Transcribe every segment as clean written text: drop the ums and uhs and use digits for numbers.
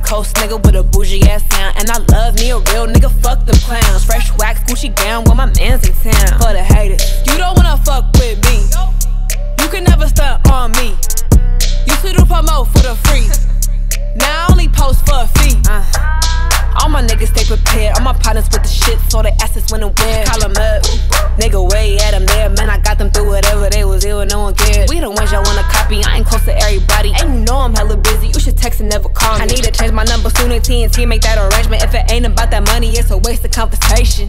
Coast nigga with a bougie ass sound. And I love me a real nigga, fuck them clowns. Fresh wax, Gucci gown when my man's in town. For the haters, you don't wanna fuck with me. You can never stunt on me. Used to do promo for the free. Now I only post for a fee. All my niggas stay prepared. All my partners with the shit, so they asses when and where. Call them up, nigga, way at them there. Man, I got them through whatever they was ill, no one cared. We the ones y'all wanna copy, I ain't close to everybody. And you know I'm hella busy, you should text and never call me. I need to change my number soon at TNT, make that arrangement. If it ain't about that money, it's a waste of conversation.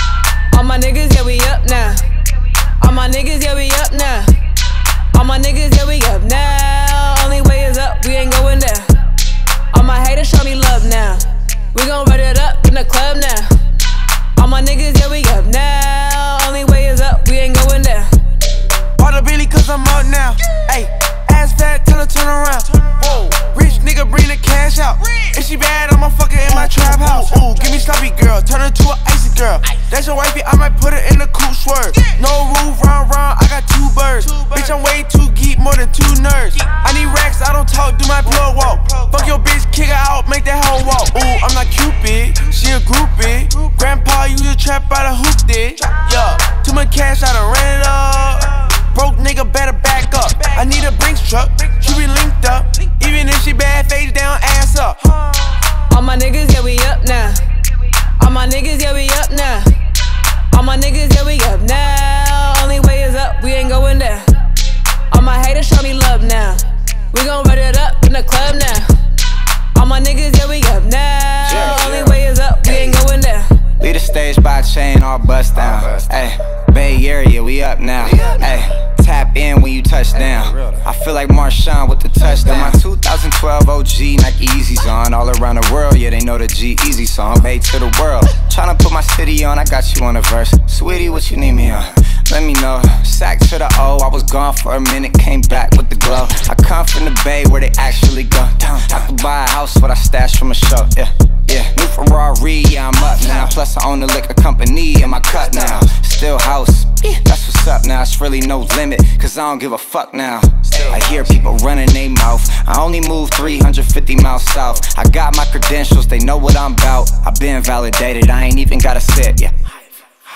All my niggas, yeah, we up now. All my niggas, yeah, we up now. All my niggas, yeah, we up now. Only way is up, we ain't going there. All my haters show me love now. We gon' run it up in the club now. All my niggas, yeah, we up now. Only way is up, we ain't going there. Bought a Billy cause I'm up now. Ayy, ass fat, tell her turn around. Whoa, rich nigga bring the cash out. If she bad, I'ma fuck her in my trap house. Ooh, give me sloppy girl, turn her to an icy girl. That's your wifey, I might put her in the coupe swerve. No roof, round, I got 2 birds. Bitch, I'm way too geek, more than 2 nerds. I need racks, I don't talk, do my plug walk. Fuck your bitch, kick her out, make that hoe walk. Ooh, I'm not Cupid, she a groupie. Grandpa used to trap out of hoop did. Yeah, too much cash, I done ran it up. Broke nigga better back up. I need a Brinks truck, she be linked up. Even if she bad, face down, ass up. All my niggas, yeah, we up now. All my niggas, yeah, we up now. All my niggas, yeah, we up now. Only way is up, we ain't going there. All my haters show me love now. We gon' run it up in the club now. All my niggas, yeah, we up now. Only way is up, we ain't going there. Lead the stage by a chain, all bust down. Ayy, Bay Area, we up now. Ayy, tap in when you touch down. I feel like Marshawn with the touchdown. My 2012 OG Nike Yeezys on. All around the world, yeah, they know the G-Eazy song. Bay to the world. Tryna put my city on, I got you on the verse. Sweetie, what you need me on? Let me know. Sack to the O, I was gone for a minute, came back with the glow. I come from the Bay where they actually go. I could buy a house, what I stashed from a show, yeah. New Ferrari, yeah, I'm up now. Plus I own the liquor company in my cut now. Still house, that's what's up now. It's really no limit, cause I don't give a fuck now. I hear people running they mouth. I only move 350 miles south. I got my credentials, they know what I'm about. I've been validated, I ain't even gotta sit, yeah.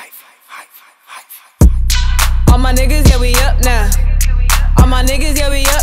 All my niggas, yeah, we up now. All my niggas, yeah, we up